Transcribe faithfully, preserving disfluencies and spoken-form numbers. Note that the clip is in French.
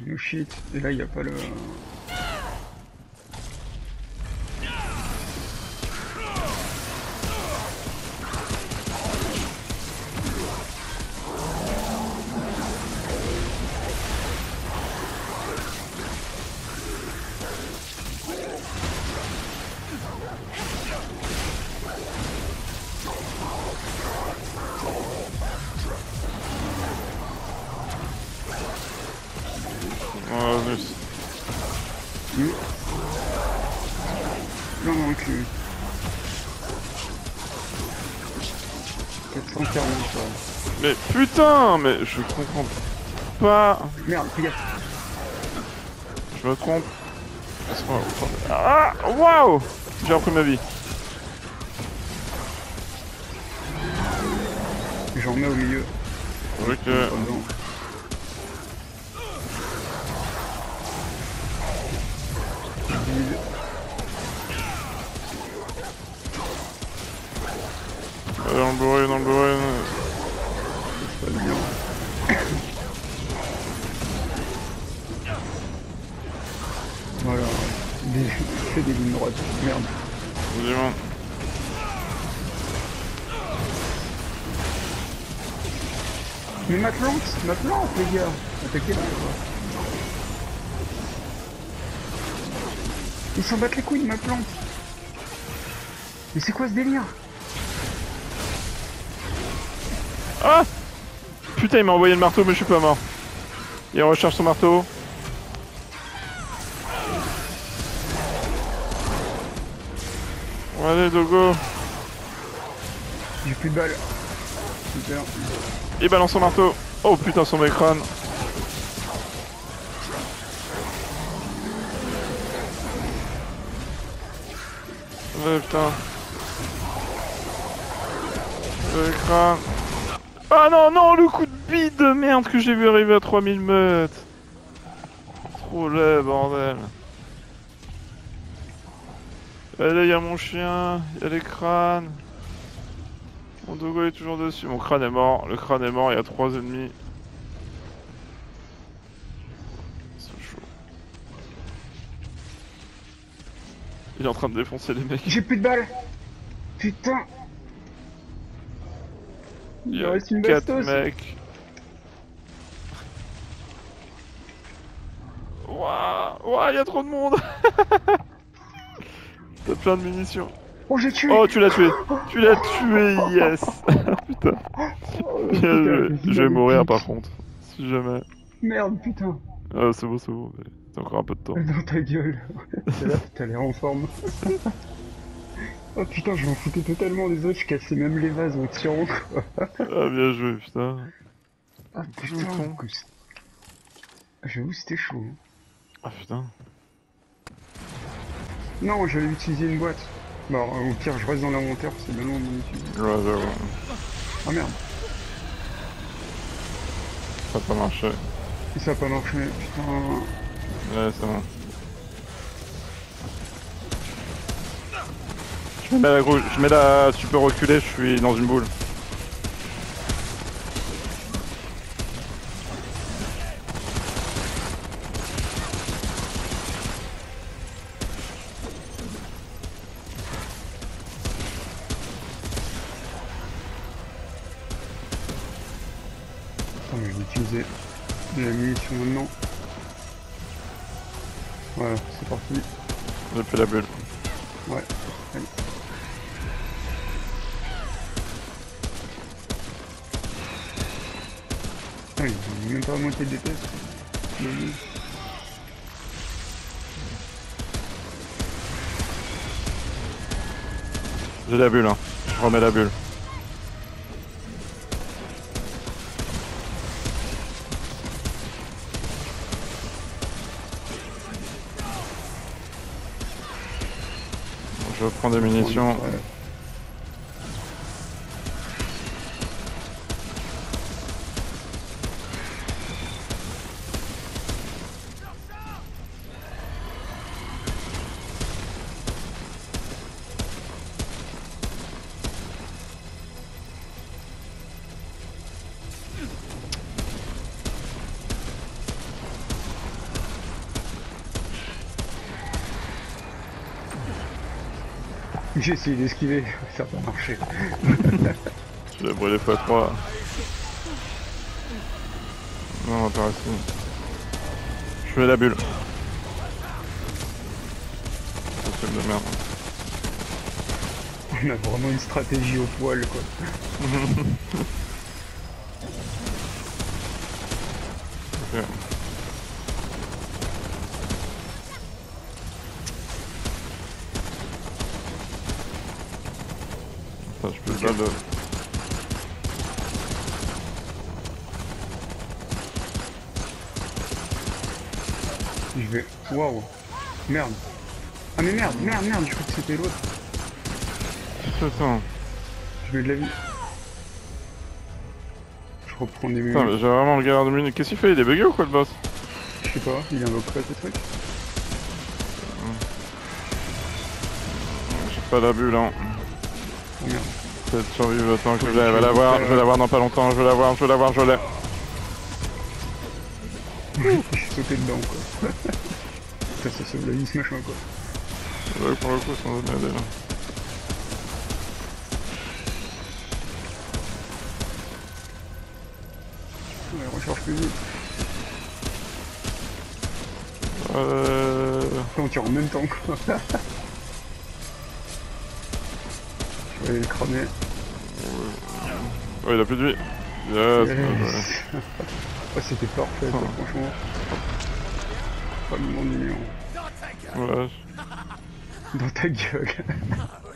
No shit. Et là, il n'y a pas le... Oh, zut. Mmh. Non, non, cul. quatre cent quarante, ouais. Mais putain, mais je comprends pas. Merde, fais gaffe. Je me trompe. Laisse-moi- Ah, waouh! J'ai repris ma vie. J'en mets au milieu. Ok. Pardon. Vide. Allez, dans le bourré, dans le bourré. Ça se passe bien. Voilà. Des... Fais des lignes droites. Merde. Dis-moi. Mais ma plante, ma plante, les gars. Attaquez là. Ils s'en battent les couilles de ma plante. Mais c'est quoi ce délire? Ah! Putain, il m'a envoyé le marteau, mais je suis pas mort. Il recharge son marteau. Allez, Dogo. J'ai plus de balles. Super. Il balance son marteau. Oh putain, son écran. Ouais, putain. L'écran. Ah non, non, le coup de bide de merde que j'ai vu arriver à trois mille mètres. Trop laid, bordel. Allez, y'a mon chien, y'a les crânes. Mon Dogo est toujours dessus. Mon crâne est mort. Le crâne est mort, il y a trois ennemis. C'est chaud. Il est en train de défoncer les mecs. J'ai plus de balles. Putain. Il y Il a reste une quatre bastos. mecs. Waouh, waouh, il y a trop de monde. T'as plein de munitions. Oh, j'ai tué. Oh, tu l'as tué. Tu l'as tué, yes. Putain. Oh, Bien putain, joué. j'ai Je vais mal mourir pique. par contre. Si jamais. Merde, putain. Ah, c'est bon, c'est bon. T'as encore un peu de temps. Dans ta gueule. C'est là, t'as l'air en forme. Oh putain, je m'en foutais totalement des autres, je cassais même les vases en tirant, quoi. Ah, bien joué, putain. Ah putain, Bouton. que c'est- j'avoue c'était chaud. hein. Ah, putain. Non, j'allais utiliser une boîte. Bon, au pire, je reste dans l'inventaire, c'est bien long, mon étude. Ouais, ouais, ouais. Ah merde, Ça a pas marché. ça a pas marché, putain. Ouais, c'est bon. Je mets la grou- je mets la... Tu peux reculer, je suis dans une boule. Attends, mais je vais utiliser de la munition maintenant. Voilà, c'est parti. J'ai fait la bulle. Ouais, allez. Ah, ils ont même pas monté de D P S. Dommage. J'ai la bulle, hein. Je remets la bulle. Je reprends des munitions. Ouais. J'ai essayé d'esquiver, ça n'a pas marché. Tu l'as brûlé fois trois. Non, intéressant. Je fais la bulle. C'est de merde. On a vraiment une stratégie au poil, quoi. Ok. Attends, je peux Ok. pas le... Je vais... Waouh. Merde. Ah mais merde, merde, merde, je crois que c'était l'autre. Attends, Je mets de la vie. Je reprends des putain, menus. mais j'ai vraiment le galère de minutes. Qu'est-ce qu'il fait? Il est bugué ou quoi le boss? Je sais pas, il invoque pas ce truc. J'ai pas la bulle, hein. Oh merde. Peut-être survivre le temps que je vais l'avoir. Je vais l'avoir dans pas longtemps. Je vais l'avoir, je vais l'avoir, je l'ai. Je suis sauté dedans, quoi. Putain, ça sauve la vie ce machin, quoi. Ouais, pour le coup, sans m'aider là. Ouais, recharge plus vite. Euh... Putain, on tire en même temps, quoi. Je vais aller le cramer. Ouais, il a plus de vie. Yes, Yes. ouais. Oh, c'était parfait, quoi, Oh. franchement. Pas de m'ennuyer. Ouais. Dans ta gueule.